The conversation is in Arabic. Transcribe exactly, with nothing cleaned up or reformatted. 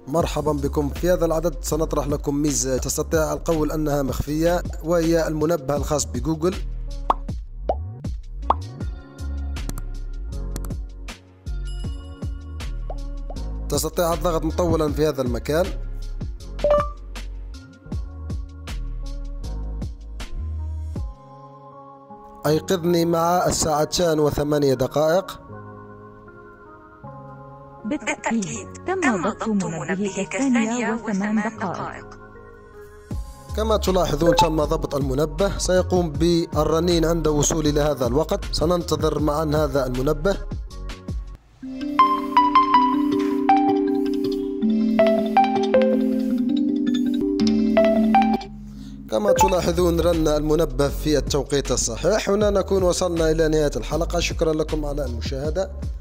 مرحبا بكم. في هذا العدد سنطرح لكم ميزة تستطيع القول أنها مخفية، وهي المنبه الخاص بجوجل. تستطيع الضغط مطولا في هذا المكان. أيقظني مع الساعتان وثمانية دقائق. بالتأكيد تم ضبط منبهك الثانية وثمان دقائق. كما تلاحظون تم ضبط المنبه، سيقوم بالرنين عند وصول إلى هذا الوقت. سننتظر معا هذا المنبه. كما تلاحظون رن المنبه في التوقيت الصحيح. هنا نكون وصلنا إلى نهاية الحلقة. شكرا لكم على المشاهدة.